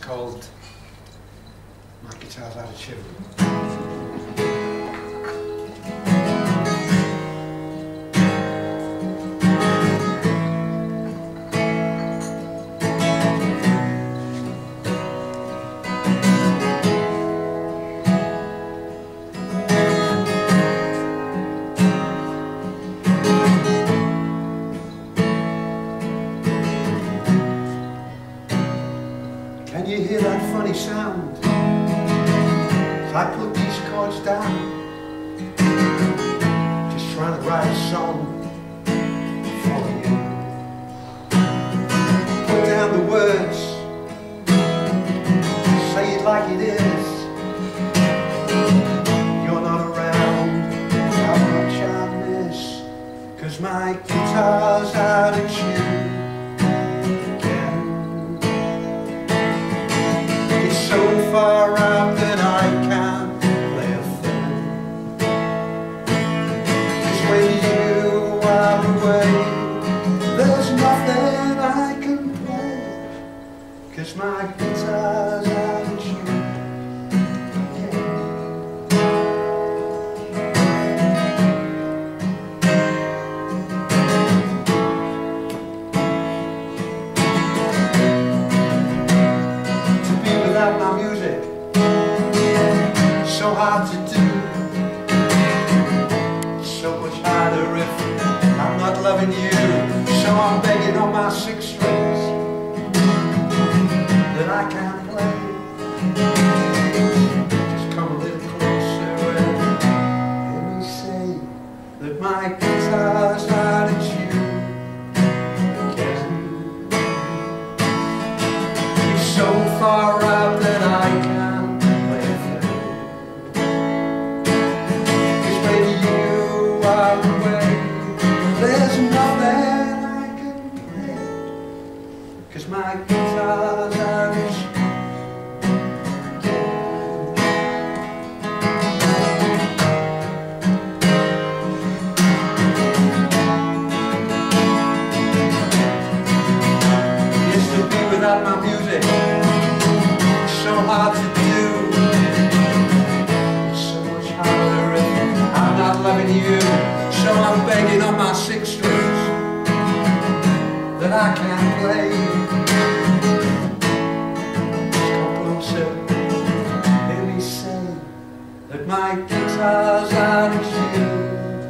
called My Guitar's Out of Tune. Can you hear that funny sound as I put these chords down? Just trying to write a song for you. Put down the words, say it like it is. You're not around, how much I miss, 'cause my guitar's out of tune. So far out that I can't play a thing. 'Cause when you are away, there's nothing I can play, 'cause my guitar's out of tune. My music, so hard to do, so much harder if I'm not loving you. So I'm begging on my six strings that I can't play. Just come a little closer and hear me say that my guitar's out of tune again. It's so far out that I can't play a thing. 'Cause when you are away, there's nothing I can play, 'cause my guitar's out of tune. Used to be without my music, so hard to do, so much harder if I'm not loving you. So I'm begging on my six strings that I can't play. Just come closer, hear me say that my guitar's out of tune.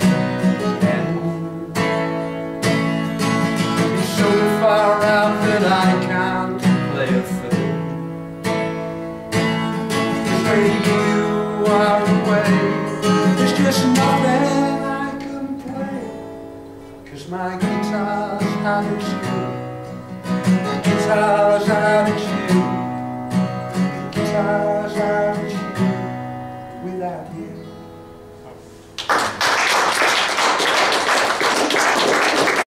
It's so far out that I can't play a thing. When you are away, there's just nothing I can play, 'cause my guitar's out of tune. My guitar's out of tune. Guitar